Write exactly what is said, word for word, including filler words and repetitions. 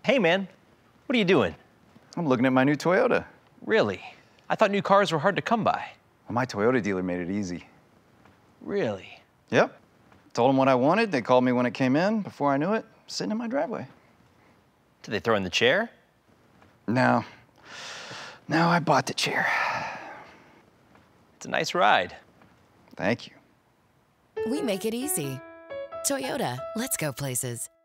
Hey, man, what are you doing? I'm looking at my new Toyota. Really? I thought new cars were hard to come by. Well, my Toyota dealer made it easy. Really? Yep. Told them what I wanted. They called me when it came in. Before I knew it, sitting in my driveway. Did they throw in the chair? No. No, I bought the chair. It's a nice ride. Thank you. We make it easy. Toyota, let's go places.